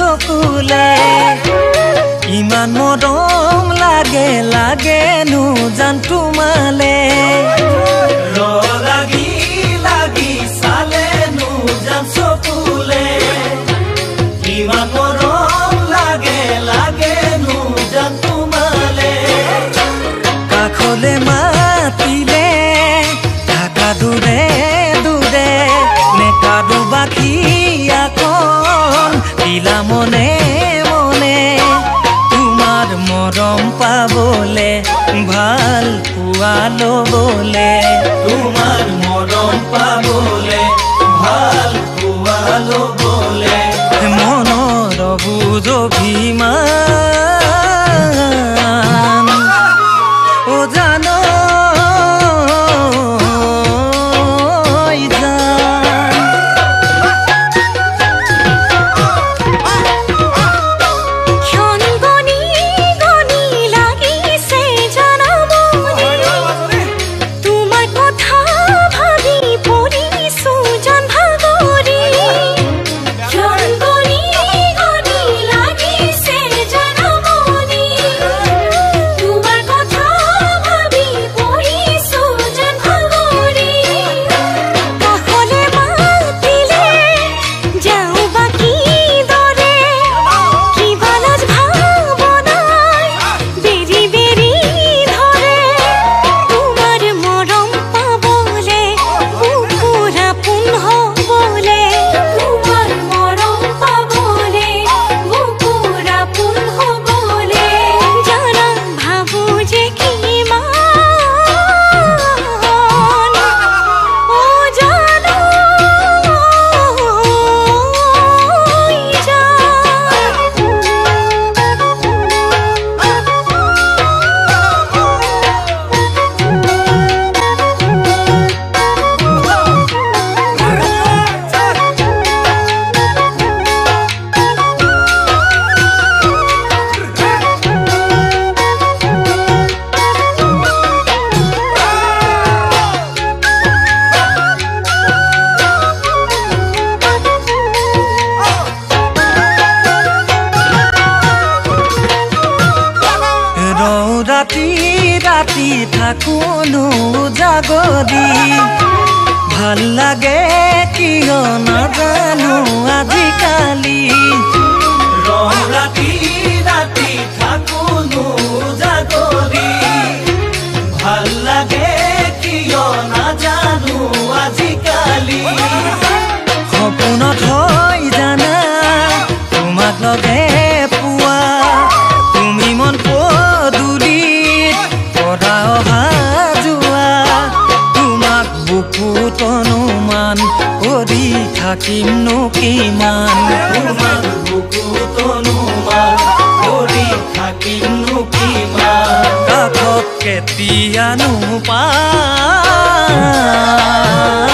চকুলে ইমান মৰম লাগে লাগেনো জান তোমালে লাগি লাগি চালেনো জান চকুলে ইমান মৰম লাগে লাগেনো জান তোমালে কাষলে মাতিলে ঢাকা দূৰে দূৰে নেকাদু বাখিয়াখন দিলা মনে মনে তোমাৰ মৰম পাবলে ভাল পোৱা ল'বলে তোমাৰ মৰম পাবলে ভাল পোৱা ল'বলে মনৰ বুজ অভিমান ও জানো ৰাতি ৰাতি থাকোনো জাগৰি ভাল লাগে কিয় নাজানো আজিকালি ৰাতি ৰাতি থাকোনো জাগৰি ভাল লাগে কিয় নাজানো আজিকালি সপোনত হয় জানা তোমাক লগে পোৱা তুমি মন অনুমান কৰি থাকিমনো কিমান তোমাক বুকুত অনুমান কৰি থাকিমনো কিমান কাষত কেতিয়ানো পাম